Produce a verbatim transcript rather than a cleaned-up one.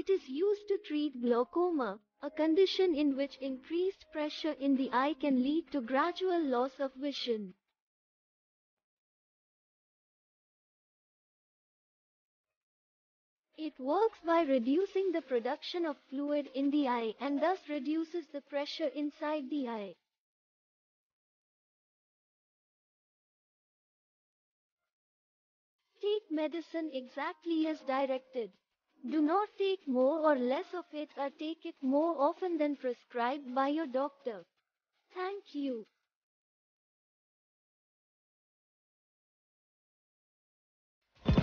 It is used to treat glaucoma, a condition in which increased pressure in the eye can lead to gradual loss of vision. It works by reducing the production of fluid in the eye and thus reduces the pressure inside the eye. Take medicine exactly as directed. Do not take more or less of it, or take it more often than prescribed by your doctor. Thank you.